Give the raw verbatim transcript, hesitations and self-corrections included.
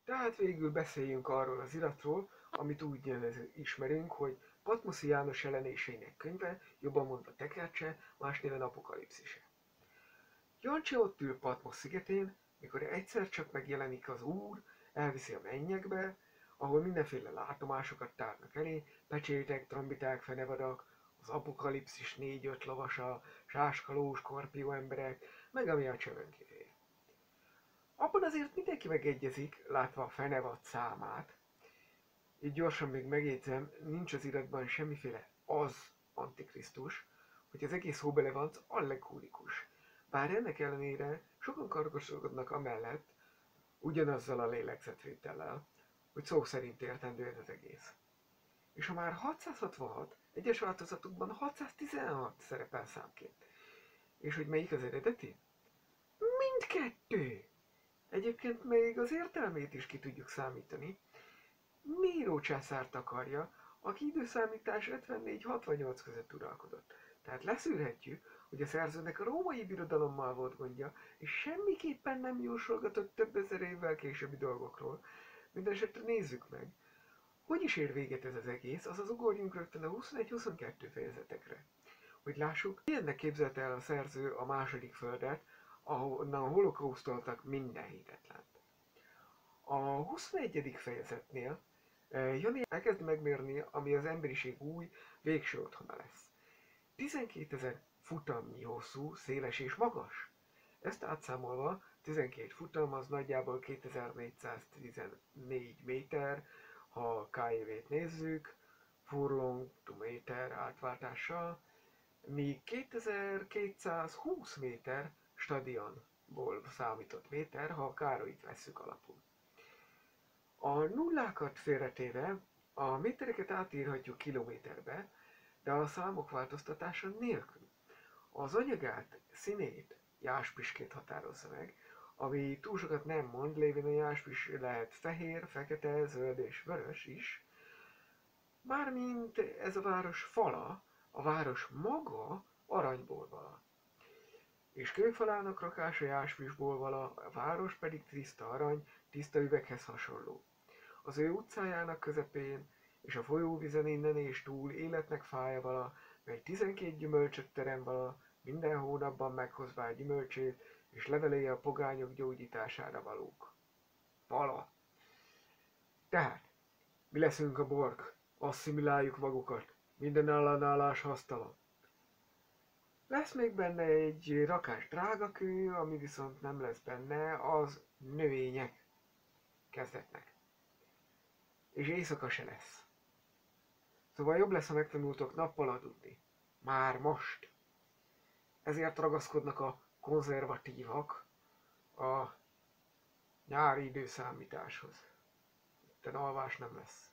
Tehát végül beszéljünk arról az iratról, amit úgy ismerünk, hogy Patmoszi János jelenéseinek könyve, jobban mondva tekercse, más néven apokalipszise. Jancsi ott ül Patmos szigetén, mikor egyszer csak megjelenik az Úr, elviszi a mennyekbe, ahol mindenféle látomásokat tárnak elé, pecsétek, trombiták, fenevadak, az apokalipszis négy-öt lovasa, sáskaló, skorpió emberek, meg ami a csövön kifér. Abban azért mindenki megegyezik, látva a fenevad számát. Így gyorsan még megjegyzem, nincs az iratban semmiféle az antikrisztus, hogy az egész hóbelevanc allegórikus. Bár ennek ellenére sokan kargosodnak amellett, ugyanazzal a lélegzetvétellel, hogy szó szerint értendő ez az egész. És ha már hatszázhatvanhat, egyes változatukban hatszáztizenhat szerepel számként. És hogy melyik az eredeti? Mindkettő! Egyébként még az értelmét is ki tudjuk számítani. Néró császárt akarja, aki időszámítás ötvennégy-hatvannyolc között uralkodott. Tehát leszűrhetjük, hogy a szerzőnek a római birodalommal volt gondja, és semmiképpen nem jósolgatott több ezer évvel későbbi dolgokról. Mindenesetre nézzük meg, hogy is ér véget ez az egész, azaz ugorjunk rögtön a huszonegy-huszonkettő fejezetekre. Hogy lássuk, milyennek képzelte el a szerző a második földet, ahonnan holokausztoltak minden hihetlent. A huszonegyedik fejezetnél Jani elkezd megmérni, ami az emberiség új, végső otthona lesz. tizenkétezer futamnyi hosszú, széles és magas. Ezt átszámolva, tizenkét futam az nagyjából kétezer-négyszáztizennégy méter, ha ká é vét nézzük, furlong to méter átváltással, míg kétezer-kétszázhúsz méter stadionból számított méter, ha a Károlyt vesszük alapul. A nullákat félretéve a métereket átírhatjuk kilométerbe, de a számok változtatása nélkül. Az anyagát, színét jáspiskét határozza meg, ami túl sokat nem mond, lévén a jáspis lehet fehér, fekete, zöld és vörös is. Mármint ez a város fala, a város maga aranyból vala. És kőfalának rakása jáspisból vala, a város pedig tiszta arany, tiszta üveghez hasonló. Az ő utcájának közepén és a folyóvizen innen és túl életnek fája vala, mely tizenkét gyümölcsöt terem vala, minden hónapban meghozvá gyümölcsét, és levelé a pogányok gyógyítására valók. Vala. Tehát, mi leszünk a borg, asszimiláljuk magukat, minden ellenállás hasztalan. Lesz még benne egy rakás drágakő, ami viszont nem lesz benne, az növények kezdetnek. És éjszaka se lesz. Szóval jobb lesz, ha megtanultok nappal aludni. Már most. Ezért ragaszkodnak a konzervatívak a nyári időszámításhoz. Itten alvás nem lesz.